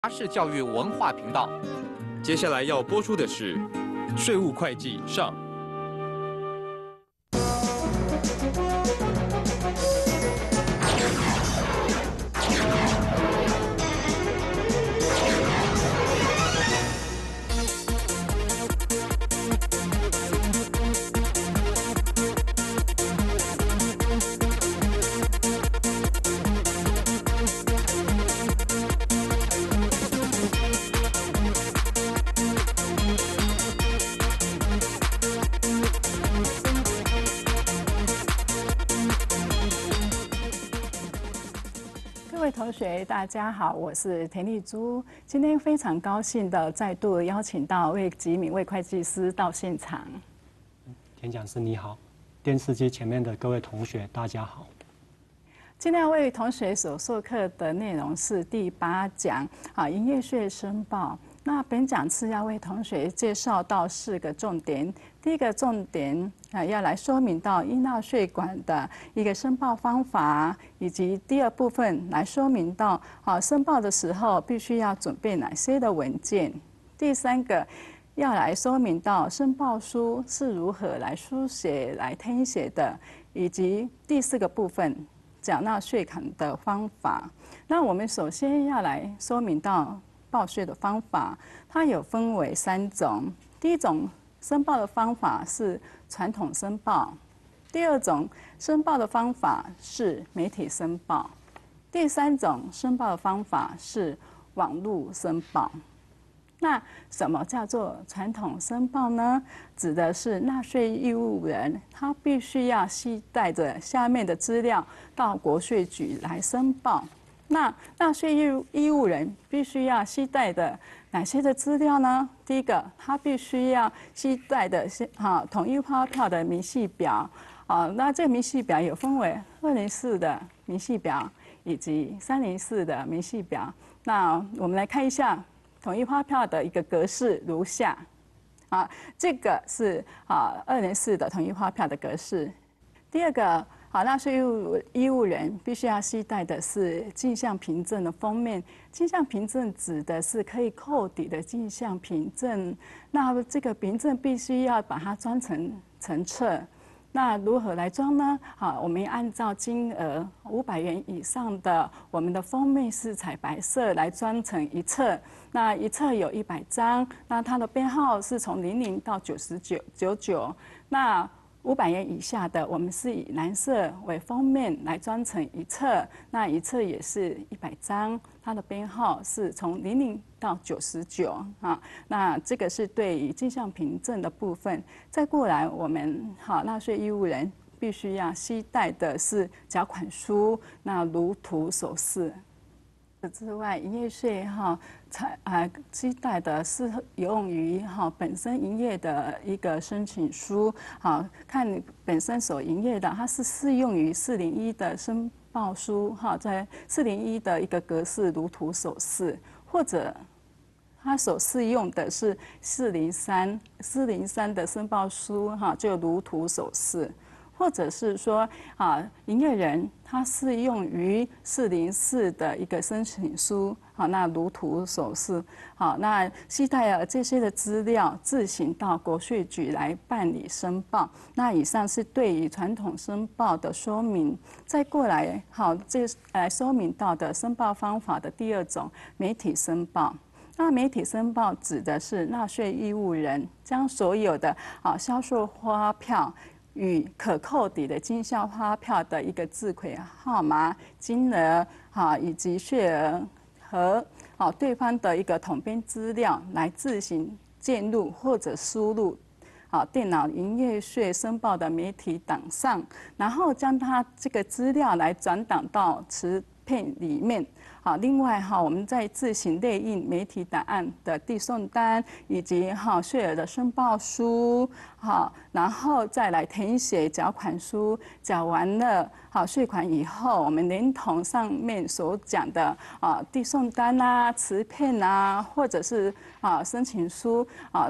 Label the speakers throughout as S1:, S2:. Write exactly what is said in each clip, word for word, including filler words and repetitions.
S1: 视教育文化频道。
S2: 接下来要播出的是《税务会计上》。
S3: 各位同学，大家好，我是田丽珠。今天非常高兴的再度邀请到魏吉敏魏会计师到现场。
S4: 田讲师你好，电视机前面的各位同学大家好。
S3: 今天要为同学所授课的内容是第八讲啊，营业税申报。那本讲次要为同学介绍到四个重点。第一个重点啊，要来说明到应纳税款的一个申报方法，以及第二部分来说明到啊，申报的时候必须要准备哪些的文件。第三个要来说明到申报书是如何来书写、来填写的，以及第四个部分缴纳税款的方法。那我们首先要来说明到报税的方法，它有分为三种。第一种申报的方法是传统申报，第二种申报的方法是媒体申报，第三种申报的方法是网络申报。那什么叫做传统申报呢？指的是纳税义务人他必须要携带着下面的资料到国税局来申报。那纳税义务义务人必须要携带的哪些的资料呢？第一个，他必须要携带的是哈统一发票的明细表啊。那这个明细表有分为二零四的明细表以及三零四的明细表。那我们来看一下统一发票的一个格式如下啊，这个是啊二零四的统一发票的格式。第二个。好，纳税义务义务人必须要携带的是进项凭证的封面。进项凭证指的是可以扣抵的进项凭证。那这个凭证必须要把它装成成册。那如何来装呢？好，我们按照金额五百元以上的，我们的封面是彩白色来装成一册。那一册有一百张，那它的编号是从零零到九十九九九。那五百元以下的，我们是以蓝色为封面来装成一册，那一册也是一百张，它的编号是从零零到九十九啊。那这个是对于进项凭证的部分。再过来，我们好纳税义务人必须要携带的是缴款书，那如图所示。之外，营业税哈，采啊携带的适用于哈本身营业的一个申请书，好看你本身所营业的，它是适用于四零一的申报书哈，在四零一的一个格式如图所示，或者它所适用的是四零三四零三的申报书哈，就如图所示。或者是说啊，营业人他适用于四零四的一个申请书，好，那如图所示，好，那携带了这些的资料，自行到国税局来办理申报。那以上是对于传统申报的说明。再过来，好，这来说明到的申报方法的第二种，媒体申报。那媒体申报指的是纳税义务人将所有的啊销售发票与可扣抵的经销发票的一个字汇号码、金额哈以及税额和啊对方的一个统编资料来自行键入或者输入啊电脑营业税申报的媒体档上，然后将它这个资料来转档到磁片里面。好，另外哈，我们再自行列印媒体档案的递送单，以及哈税额的申报书，好，然后再来填写缴款书。缴完了好税款以后，我们连同上面所讲的啊递送单啊、磁片啊，或者是啊申请书啊来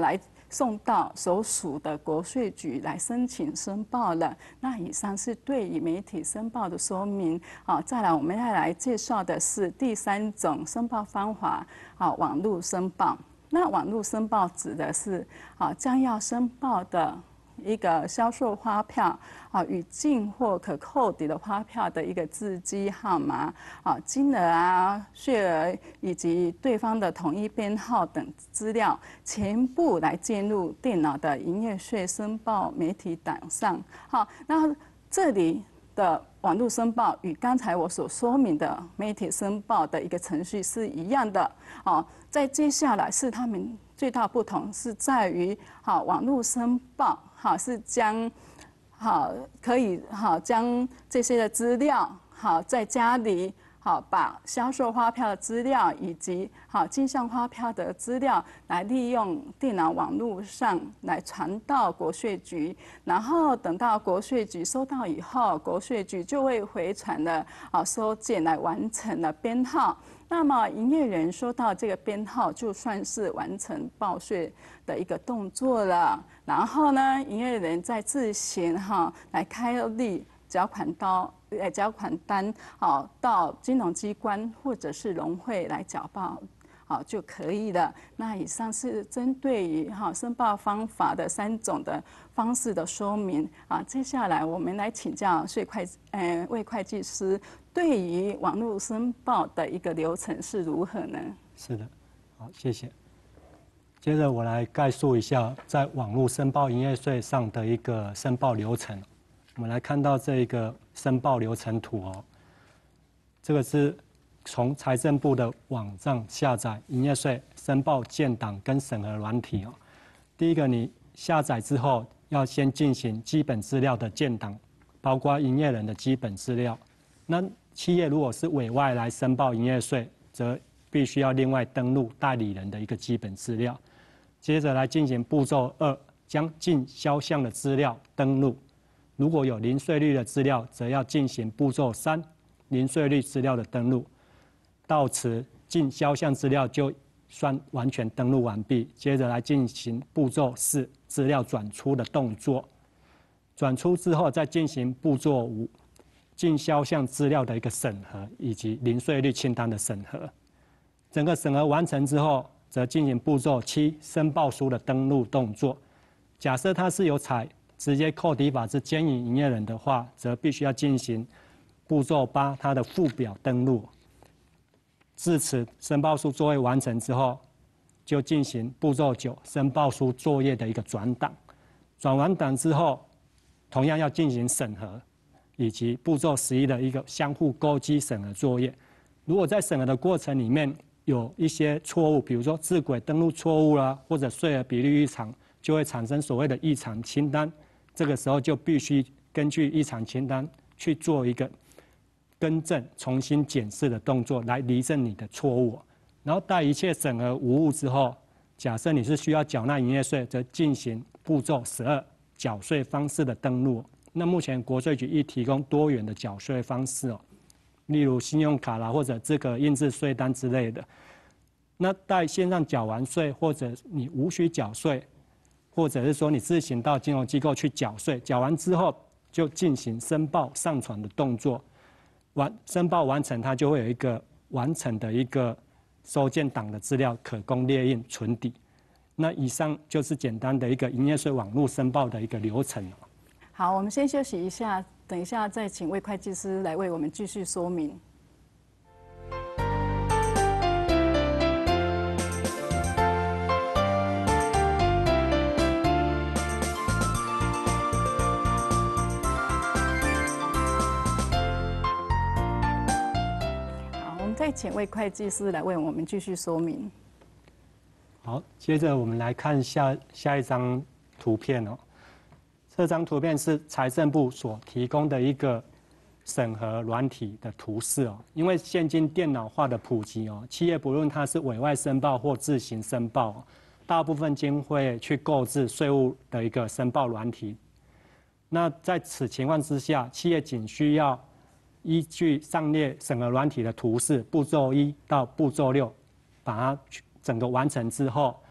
S3: 送到所属的国税局来申请申报了。那以上是对于媒体申报的说明。啊，再来我们要来介绍的是第三种申报方法，啊，网络申报。那网络申报指的是啊，将要申报的一个销售发票啊，与进货可扣抵的发票的一个字机号码啊、金额啊、税额以及对方的统一编号等资料，全部来进入电脑的营业税申报媒体档上。好，那这里的网络申报与刚才我所说明的媒体申报的一个程序是一样的。哦，在接下来是他们最大不同是在于，好，网络申报，好，是将，好，可以，好，将这些的资料，好，在家里，好，把销售发票的资料以及好进项发票的资料，来利用电脑网络上来传到国税局，然后等到国税局收到以后，国税局就会回传了啊收件来完成了编号。那么营业人收到这个编号，就算是完成报税的一个动作了。然后呢，营业人再自行哈来开立缴款单，呃缴款单，好到金融机关或者是农会来缴报。好就可以了。那以上是针对于哈申报方法的三种的方式的说明啊。接下来我们来请教税会呃魏会计师，对于网络申报的一个流程是如何呢？
S4: 是的，好，谢谢。接着我来概述一下在网络申报营业税上的一个申报流程。我们来看到这一个申报流程图哦，这个是从财政部的网站下载营业税申报建档跟审核软体哦。第一个，你下载之后要先进行基本资料的建档，包括营业人的基本资料。那企业如果是委外来申报营业税，则必须要另外登录代理人的一个基本资料。接着来进行步骤二，将进销项的资料登录。如果有零税率的资料，则要进行步骤三，零税率资料的登录。到此进销项资料就算完全登录完毕。接着来进行步骤四，资料转出的动作。转出之后，再进行步骤五，进销项资料的一个审核以及零税率清单的审核。整个审核完成之后，则进行步骤七，申报书的登录动作。假设它是有采直接扣抵法之兼营营业人的话，则必须要进行步骤八，它的附表登录。至此，申报书作业完成之后，就进行步骤九，申报书作业的一个转档。转完档之后，同样要进行审核，以及步骤十一的一个相互勾稽审核作业。如果在审核的过程里面有一些错误，比如说字轨登录错误啦，或者税额比率异常，就会产生所谓的异常清单。这个时候就必须根据异常清单去做一个更正、重新检视的动作，来厘正你的错误。然后待一切审核无误之后，假设你是需要缴纳营业税，则进行步骤十二，缴税方式的登录。那目前国税局亦提供多元的缴税方式哦，例如信用卡啦，或者这个印制税单之类的。那待线上缴完税，或者你无需缴税，或者是说你自行到金融机构去缴税，缴完之后就进行申报上传的动作。完申报完成，它就会有一个完成的一个收件档的资料可供列印存底。那以上就是简单的一个营业税网络申报的一个流程。
S3: 好，我们先休息一下，等一下再请魏会计师来为我们继续说明。好，我们再请魏会计师来为我们继续说明。
S4: 好，接着我们来看下下一张图片哦。这张图片是财政部所提供的一个审核软体的图示哦。因为现今电脑化的普及哦，企业不论它是委外申报或自行申报，大部分均会去购置税务的一个申报软体。那在此情况之下，企业仅需要依据上列审核软体的图示，步骤一到步骤六，把它整个完成之后，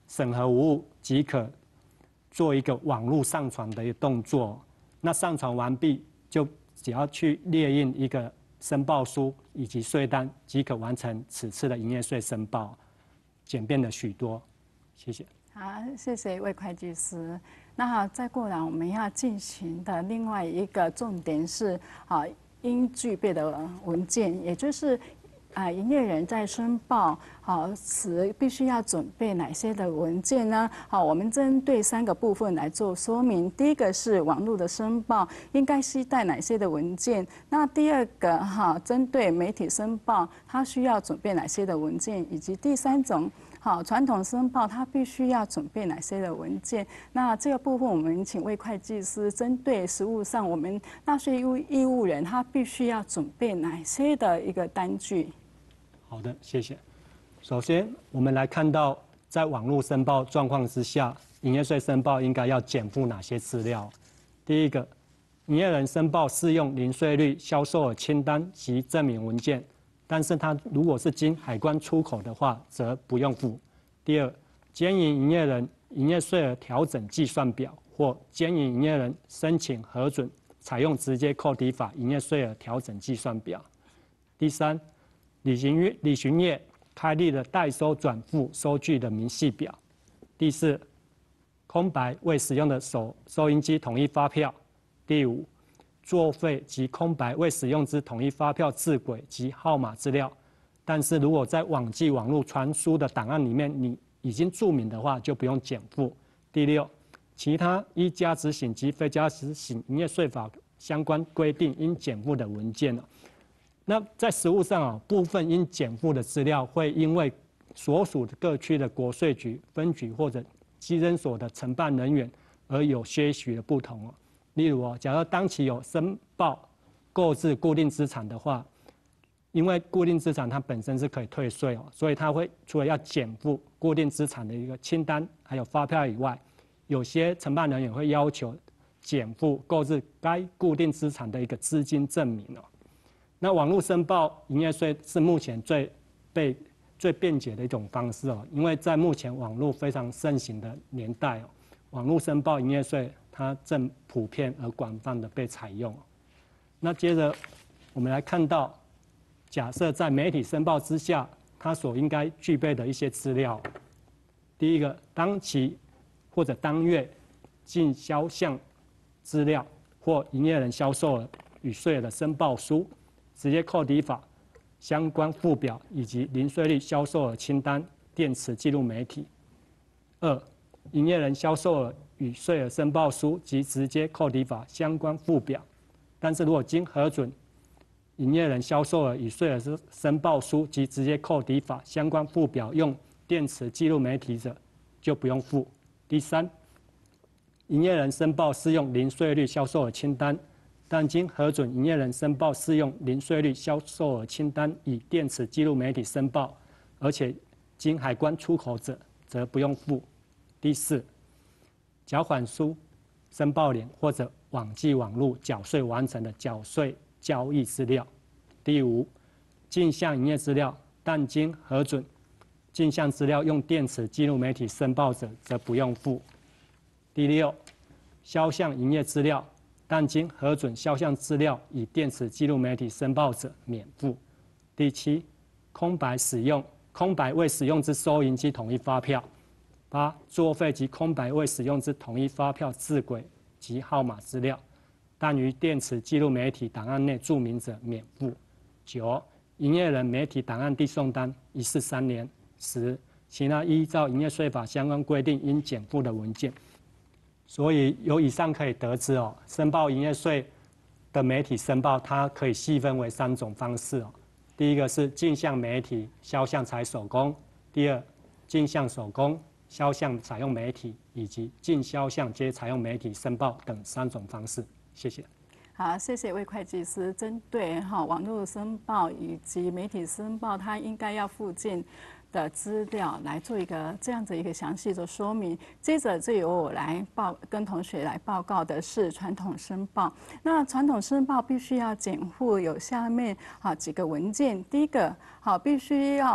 S4: 审核无误即可做一个网络上传的一个动作。那上传完毕，就只要去列印一个申报书以及税单，即可完成此次的营业税申报，简便了许多。谢谢。
S3: 好，谢谢魏会计师。那再过来我们要进行的另外一个重点是啊，应具备的文件，也就是啊，营业人在申报好时必须要准备哪些的文件呢？好，我们针对三个部分来做说明。第一个是网络的申报应该携带哪些的文件？那第二个哈，针对媒体申报，它需要准备哪些的文件？以及第三种。好，传统申报它必须要准备哪些的文件？那这个部分我们请魏会计师针对实务上我们纳税义务人他必须要准备哪些的一个单据？
S4: 好的，谢谢。首先，我们来看到在网络申报状况之下，营业税申报应该要减负哪些资料？第一个，营业人申报适用零税率销售额清单及证明文件。但是它如果是经海关出口的话，则不用付。第二，兼营营业人营业税额调整计算表或兼营营业人申请核准采用直接扣抵法营业税额调整计算表。第三，旅行业旅行业开立的代收转付收据的明细表。第四，空白未使用的手收银机统一发票。第五，作废及空白未使用之统一发票字轨及号码资料，但是如果在网际网络传输的档案里面你已经注明的话，就不用减负。第六，其他依加执行及非加执行营业税法相关规定应减负的文件。那在实务上啊，部分应减负的资料会因为所属的各区的国税局分局或者稽征所的承办人员而有些许的不同。例如哦，假如当期有申报购置固定资产的话，因为固定资产它本身是可以退税哦，所以它会除了要减负固定资产的一个清单还有发票以外，有些承办人员会要求减负购置该固定资产的一个资金证明哦。那网络申报营业税是目前最被最便捷的一种方式哦，因为在目前网络非常盛行的年代哦，网络申报营业税它正普遍而广泛的被采用。那接着我们来看到，假设在媒体申报之下，它所应该具备的一些资料。第一个，当期或者当月进销项资料或营业人销售额与税额的申报书、直接扣抵法相关附表以及零税率销售额清单、电池记录媒体。二，营业人销售额与税额申报书及直接扣抵法相关附表，但是如果经核准，营业人销售额与税额申报书及直接扣抵法相关附表用电池记录媒体者，就不用付。第三，营业人申报适用零税率销售额清单，但经核准营业人申报适用零税率销售额清单以电池记录媒体申报，而且经海关出口者，则不用付。第四，缴款书、申报联或者网际网路缴税完成的缴税交易资料。第五，进项营业资料，但经核准进项资料用电池记录媒体申报者，则不用付。第六，销项营业资料，但经核准销项资料以电池记录媒体申报者免付。第七，空白使用空白未使用之收银机统一发票。八、作废及空白未使用之统一发票字轨及号码资料，但于电池记录媒体档案内注明者免付。九、营业人媒体档案递送单一式三年。十、其他依照营业税法相关规定应减负的文件。所以由以上可以得知哦，申报营业税的媒体申报，它可以细分为三种方式哦。第一个是进项媒体、销项采手工；第二，进项手工、销项采用媒体，以及进销项皆采用媒体申报等三种方式。谢谢。
S3: 好，谢谢魏会计师。针对哈网络申报以及媒体申报，它应该要附件的资料来做一个这样子一个详细的说明。接着就由我来报跟同学来报告的是传统申报。那传统申报必须要减负有下面好几个文件。第一个好必须要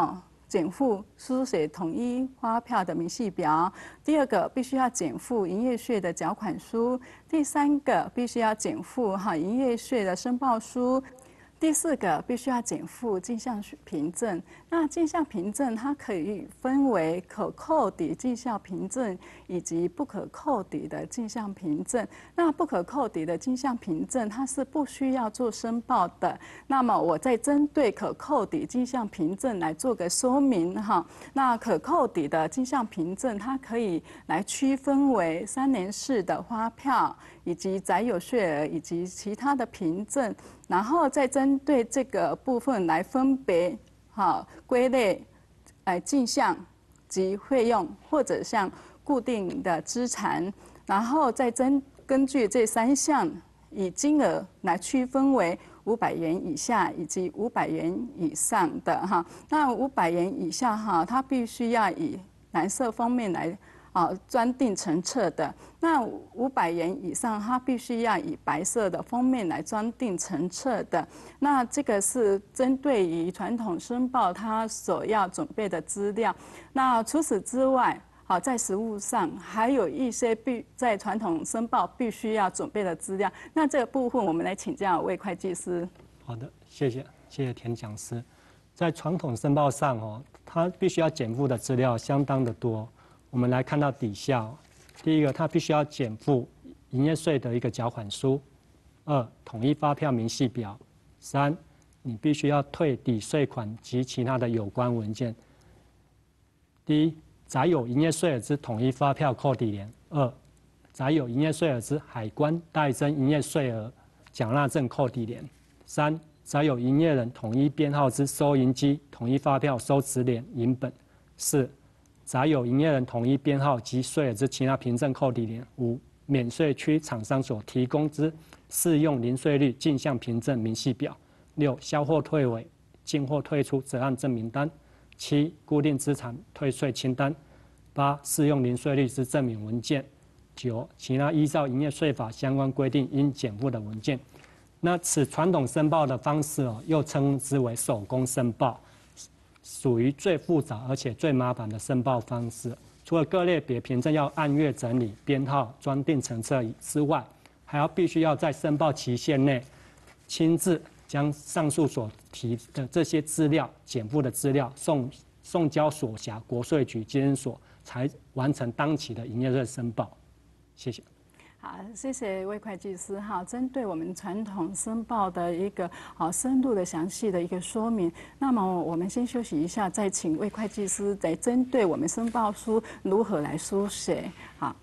S3: 减负书写统一发票的明细表；第二个，必须要减负营业税的缴款书；第三个，必须要减负哈营业税的申报书；第四个，必须要减负进项凭证。那进项凭证它可以分为可扣抵绩效凭证以及不可扣抵的进项凭证。那不可扣抵的进项凭证，它是不需要做申报的。那么我再针对可扣抵进项凭证来做个说明哈。那可扣抵的进项凭证，它可以来区分为三年式的发票，以及载有税额以及其他的凭证，然后再针对这个部分来分别好归类，来进项及费用或者像固定的资产，然后再根根据这三项以金额来区分为五百元以下以及五百元以上的哈。那五百元以下哈，它必须要以蓝色方面来。啊，专定成册的。那五百元以上，它必须要以白色的封面来专定成册的。那这个是针对于传统申报它所要准备的资料。那除此之外，好，在实务上还有一些必在传统申报必须要准备的资料。那这个部分，我们来请教魏会计师。
S4: 好的，谢谢，谢谢田讲师。在传统申报上哦，它必须要减负的资料相当的多。我们来看到底下，第一个，它必须要减负营业税的一个缴款书；二，统一发票明细表；三，你必须要退抵税款及其他的有关文件。第一，载有营业税额之统一发票扣抵联；二，载有营业税额之海关代征营业税额缴纳证扣抵联；三，载有营业人统一编号之收银机统一发票收支联银本；四，载有营业人统一编号及税额之其他凭证扣抵联；五、免税区厂商所提供之适用零税率进项凭证明细表；六、销货退尾、进货退出责案证明单；七、固定资产退税清单；八、适用零税率之证明文件；九、其他依照营业税法相关规定应减负的文件。那此传统申报的方式哦，又称之为手工申报。属于最复杂而且最麻烦的申报方式。除了各类别凭证要按月整理、编号、专定成册之外，还要必须要在申报期限内亲自将上述所提的这些资料、减负的资料送送交所辖国税局、经侦所，才完成当期的营业税申报。谢谢。
S3: 好，谢谢魏会计师哈，针对我们传统申报的一个好深入的详细的一个说明。那么我们先休息一下，再请魏会计师来针对我们申报书如何来书写。好。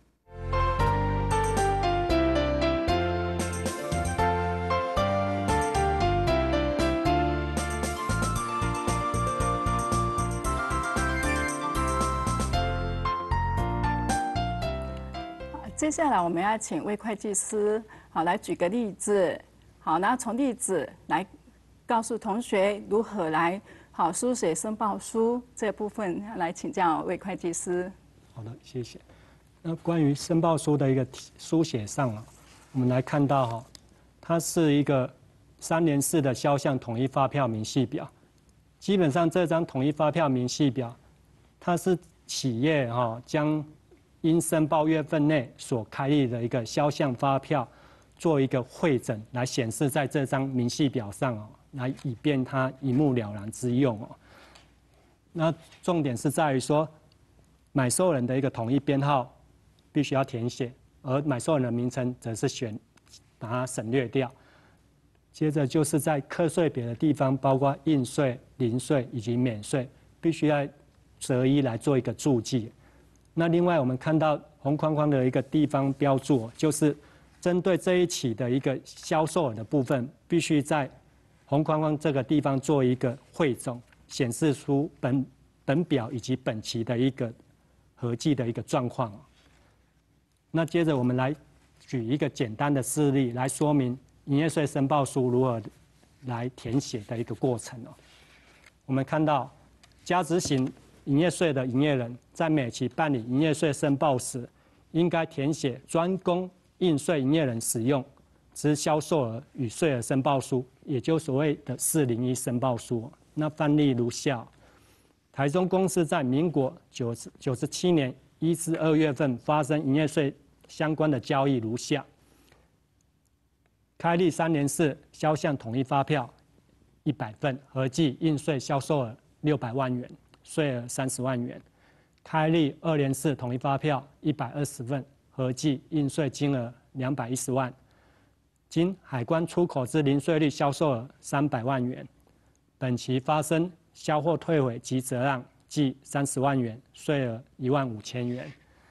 S3: 接下来我们要请魏会计师好来举个例子，好，然后从例子来告诉同学如何来好书写申报书这部分，来请教魏会计师。
S4: 好的，谢谢。那关于申报书的一个书写上啊，我们来看到哈，它是一个三联式的销项统一发票明细表。基本上这张统一发票明细表，它是企业哈将因申报月份内所开立的一个销项发票，做一个汇整，来显示在这张明细表上哦，来以便它一目了然之用哦。那重点是在于说，买受人的一个统一编号必须要填写，而买受人的名称则是选把它省略掉。接着就是在课税别的地方，包括应税、零税以及免税，必须要择一来做一个注记。那另外我们看到红框框的一个地方标注，就是针对这一期的一个销售额的部分，必须在红框框这个地方做一个汇总，显示出本本表以及本期的一个合计的一个状况。那接着我们来举一个简单的事例来说明营业税申报书如何来填写的一个过程哦。我们看到加值型营业税的营业人在每期办理营业税申报时，应该填写专供应税营业人使用之销售额与税额申报书，也就是所谓的四零一申报书。那范例如下： 台中公司在民国九十九十七年一至二月份发生营业税相关的交易如下：开立三年式销项统一发票一百份，合计应税销售额六百万元，税额三十万元；开立二年式统一发票一百二十份，合计应税金额两百一十万，经海关出口之零税率销售额三百万元。本期发生销货退回及折让计三十万元，税额一万五千元。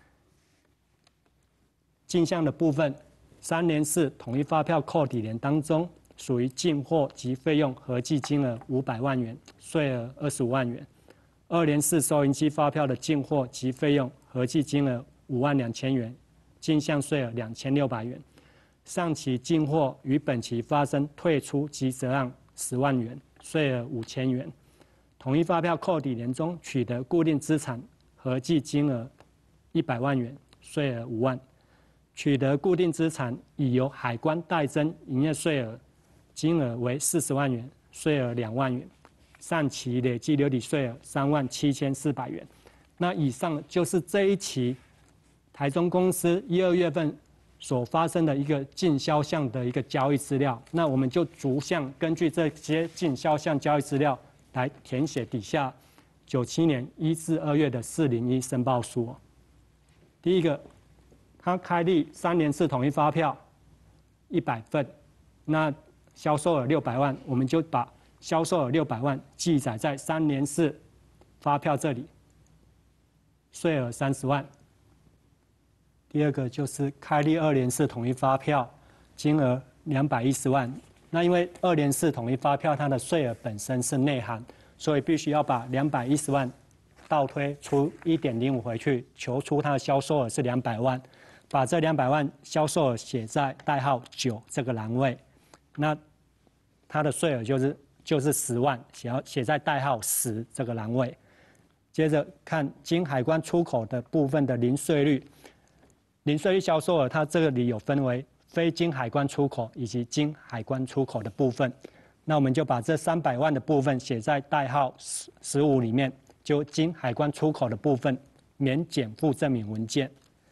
S4: 进项的部分，三年式统一发票扣抵连当中，属于进货及费用合计金额五百万元，税额二十五万元。二年式收银机发票的进货及费用合计金额五万两千元，进项税额两千六百元。上期进货于本期发生退出及折让十万元，税额五千元。统一发票扣抵连中取得固定资产合计金额一百万元，税额五万。取得固定资产已由海关代征营业税额金额为四十万元，税额两万元。上期累计留抵税额三万七千四百元。那以上就是这一期台中公司一二月份所发生的一个进销项的一个交易资料。那我们就逐项根据这些进销项交易资料来填写底下九七年一至二月的四零一申报书。第一个，他开立三年式统一发票一百份，那销售额六百万，我们就把销售额六百万记载在三年式发票这里，税额三十万。第二个就是开立二年式统一发票，金额两百一十万。那因为二年式统一发票它的税额本身是内含，所以必须要把两百一十万倒推除一点零五回去，求出它的销售额是两百万。把这两百万销售额写在代号九这个栏位，那它的税额就是就是十万，写要写在代号十这个栏位。接着看经海关出口的部分的零税率，零税率销售额它这里有分为非经海关出口以及经海关出口的部分。那我们就把这三百万的部分写在代号十五里面，就经海关出口的部分免减负证明文件。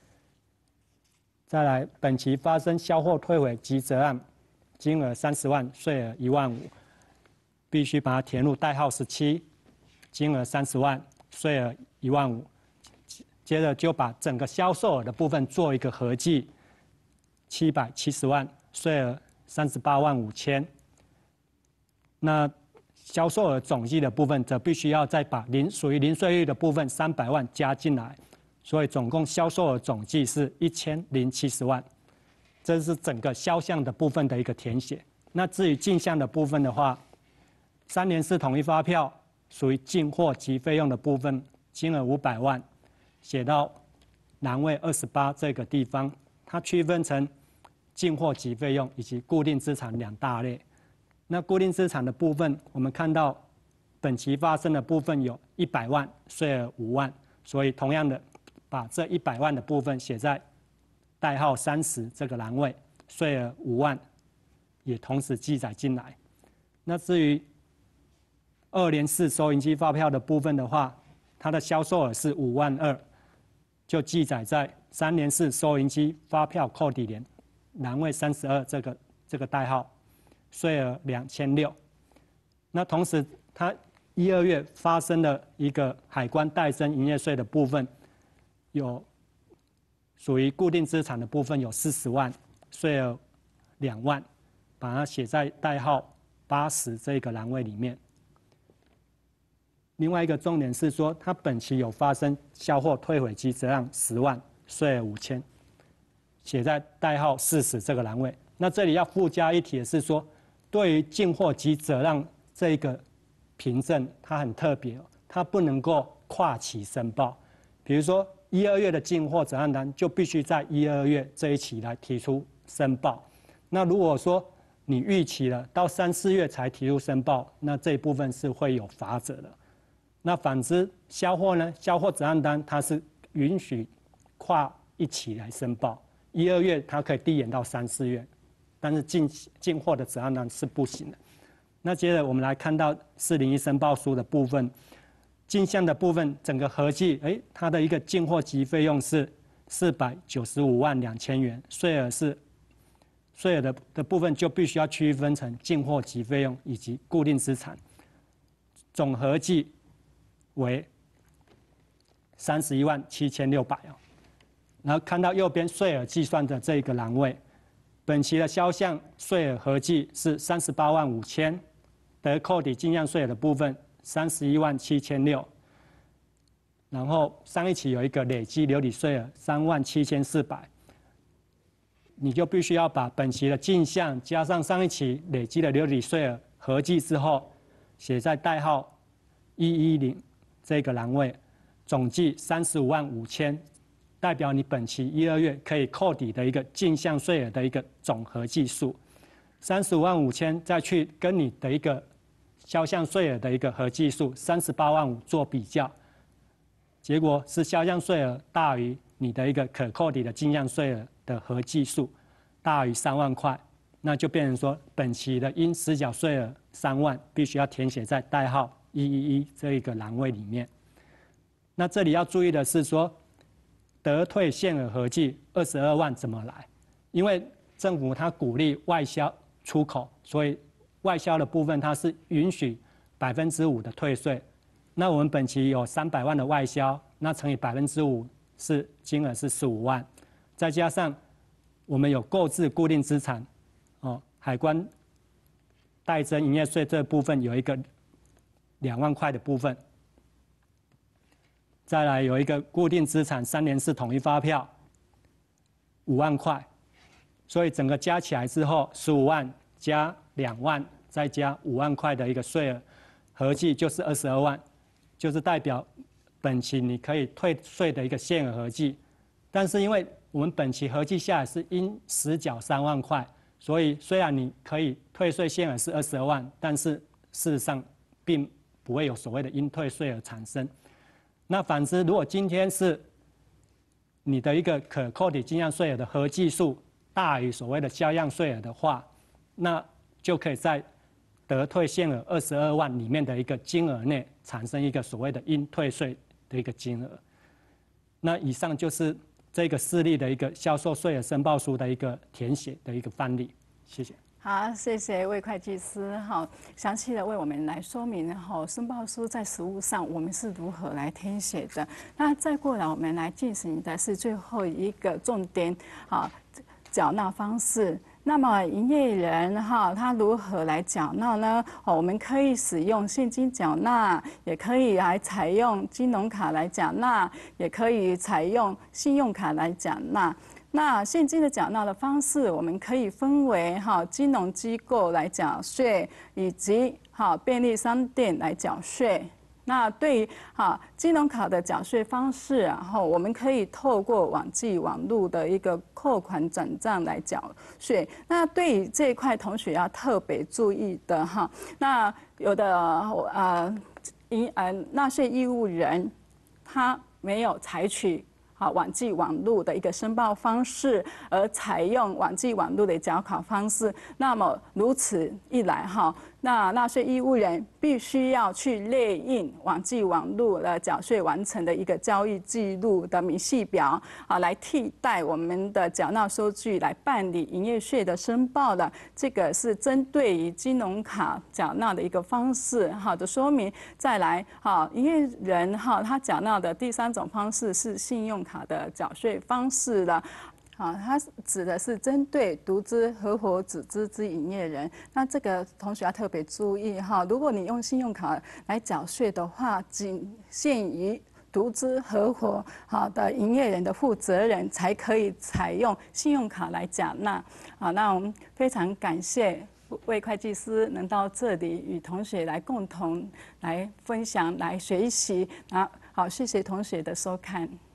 S4: 再来，本期发生销货退回及折让，金额三十万，税额一万五，必须把它填入代号十七，金额三十万，税额一万五。接着就把整个销售额的部分做一个合计，七百七十万，税额三十八万五千。那销售额总计的部分，则必须要再把零属于零税率的部分三百万加进来。所以总共销售额总计是一千零七十万，这是整个销项的部分的一个填写。那至于进项的部分的话，三年式统一发票属于进货及费用的部分，金额五百万，写到栏位二十八这个地方，它区分成进货及费用以及固定资产两大类。那固定资产的部分，我们看到本期发生的部分有一百万，税额五万，所以同样的。把这一百万的部分写在代号三十这个栏位，税额五万，也同时记载进来。那至于二年式收银机发票的部分的话，它的销售额是五万二，就记载在三年式收银机发票扣抵连栏位三十二这个这个代号，税额两千六。那同时，它一二月发生了一个海关代征营业税的部分。有属于固定资产的部分有四十万，税额两万，把它写在代号八十这个栏位里面。另外一个重点是说，它本期有发生销货退回及折让十万，税额五千，写在代号四十这个栏位。那这里要附加一提的是说，对于进货及折让这个凭证，它很特别，它不能够跨期申报，比如说。一二月的进货折让单就必须在一二月这一期来提出申报。那如果说你逾期了，到三四月才提出申报，那这一部分是会有罚则的。那反之，销货呢，销货折让单它是允许跨一期来申报，一二月它可以递延到三四月，但是进进货的折让单是不行的。那接着我们来看到四零一申报书的部分。 进项的部分，整个合计，哎，它的一个进货及费用是四百九十五万两千元，税额是税额的的部分就必须要区分成进货及费用以及固定资产，总合计为三十一万七千六百哦。然后看到右边税额计算的这一个栏位，本期的销项税额合计是三十八万五千，得扣抵进项税额的部分三十一万七千六。然后上一期有一个累积留抵税额三万七千四百，你就必须要把本期的进项加上上一期累积的留抵税额合计之后，写在代号一一零这个栏位，总计三十五万五千，代表你本期一二月可以扣抵的一个进项税额的一个总合计数，三十五万五千再去跟你的一个销项税额的一个合计数三十八万五做比较。结果是销项税额大于你的一个可扣抵的进项税额的合计数大于三万块，那就变成说本期的应实缴税额三万必须要填写在代号一一一这一个栏位里面。那这里要注意的是说，得退现额合计二十二万怎么来？因为政府它鼓励外销出口，所以外销的部分它是允许百分之五的退税。那我们本期有三百万的外销，那乘以百分之五是金额是十五万，再加上我们有购置固定资产，哦，海关代征营业税这部分有一个两万块的部分，再来有一个固定资产三联式统一发票五万块，所以整个加起来之后十五万加两万再加五万块的一个税额，合计就是二十二万。就是代表本期你可以退税的一个限额合计，但是因为我们本期合计下来是应实缴三万块，所以虽然你可以退税限额是二十二万，但是事实上并不会有所谓的应退税额产生。那反之，如果今天是你的一个可扣抵进项税额的合计数大于所谓的销项税额的话，那就可以在得退限额二十二万里面的一个金额内产生一个所谓的应退税的一个金额。那以上就是这个事例的一个销售税额申报书的一个填写的一个范例。谢谢。
S3: 好，谢谢魏会计师哈，详细的为我们来说明哈申报书在实务上我们是如何来填写的。那再过来我们来进行的是最后一个重点啊，缴纳方式。那么营业人哈，他如何来缴纳呢？哦，我们可以使用现金缴纳，也可以来采用金融卡来缴纳，也可以采用信用卡来缴纳。那现金的缴纳的方式，我们可以分为哈金融机构来缴税，以及哈便利商店来缴税。那对于哈金融卡的缴税方式，然后我们可以透过网际网路的一个扣款转账来缴税。那对于这一块，同学要特别注意的哈。那有的呃营呃纳税义务人，他没有采取啊网际网路的一个申报方式，而采用网际网路的缴考方式，那么如此一来哈。那纳税义务人必须要去列印网际网路的缴税完成的一个交易记录的明细表啊，来替代我们的缴纳收据来办理营业税的申报的。这个是针对于金融卡缴纳的一个方式哈的说明。再来哈，营业人哈他缴纳的第三种方式是信用卡的缴税方式了。啊，它指的是针对独资、合伙、子资之营业人。那这个同学要特别注意哈，如果你用信用卡来缴税的话，仅限于独资、合伙好的营业人的负责人才可以采用信用卡来缴纳。啊，那我们非常感谢魏会计师能到这里与同学来共同来分享、来学习。啊，好，谢谢同学的收看。